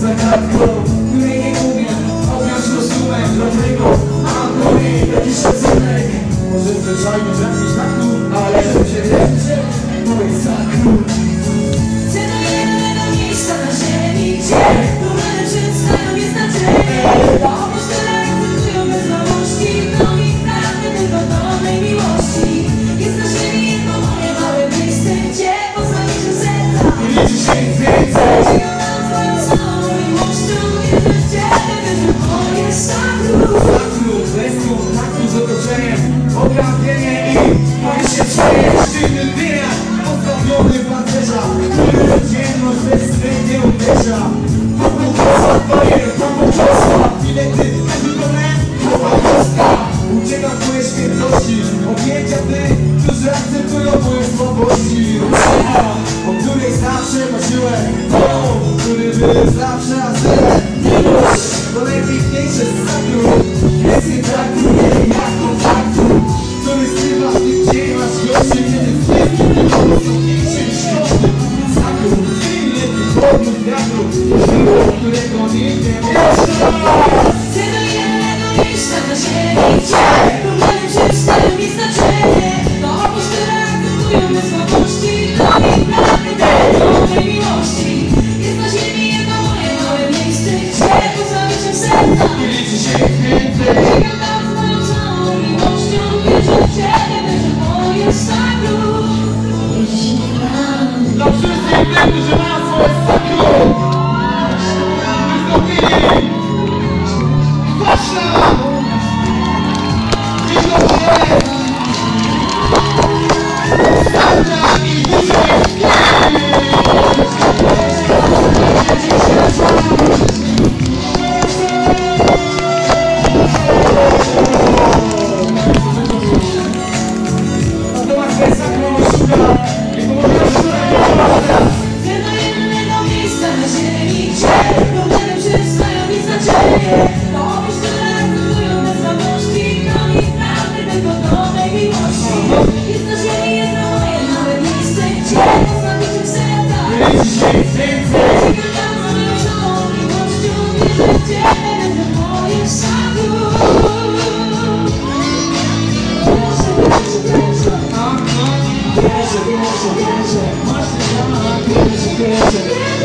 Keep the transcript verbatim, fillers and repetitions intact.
zagadką, której nie mówię, objąć rozumem. Dlatego mam do niej jakiś szacunek. Może zwyczajnie trafić na tu, ale że się leczy, to jest za krót. Chcę do jednego miejsca na ziemi, gdzie problemy przedstawią mi znaczenie. Bo oprócz tyle akceptują bezmałości, to mi prawdy tylko dobrej miłości. Jest na ziemi jedno moje małe miejsce, gdzie pozwoli się serca I liczy się ich więcej. Przyjąłem swoją całą miłością, wierzę w ciebie, wierzę w moje szakru. Szakru, bez kontaktu z otoczeniem, ograbienie i moje się przeje. Sztywny dnia, pozbawiony pancerza, który codzienność bezwzględnie uderza. Wokół Włocławku bajer, wokół Włocławku bilety, każdy problem, głowa prosta. Uciekam w moje świętości, objęcia tych, którzy akceptują moje słabości. Rodzina, o której zawsze marzyłem, tą, który był zawsze azylem. Miłość to najpiękniejsze z sakrum, jest nie traktuje jak kontaktu, który skrywa w tych dziejach gości, kiedy w wszystkim tylko są większe niż koszty. Sakrum, silny podmiot wiatru, źródło, którego nikt nie może. Chcę do jednego miejsca na ziemi, gdzie problemy przedstawią mi znaczenie. To oprócz tyle akceptują me słabości, to mi prawdy tylko dobrej miłości. Jest na ziemi jedno moje małe miejsce, gdzie pozbawić się serca I liczy się ich więcej. Czekam tam z moją całą miłością, wierzę w ciebie, wierzę w moje sakrum. Dla wszystkich tych, którzy mają swoje sakrum, wystąpili Przepraszam! Mikrofon! Starcza i wyżej! Chcę do jednego miejsca na ziemi, gdzie problemy przedstawią mi znaczenie. To oprócz tyle akceptują me słabości, to mi prawdy tylko dobrej miłości. Jest na ziemi jedno moje małe miejsce, gdzie pozbawić się serca. Czekam tam z moją całą miłością, wierzę w ciebie, wierzę w moje sakrum. Wierzę, wierzę, wierzę, masz ten temat, wierzę, wierzę.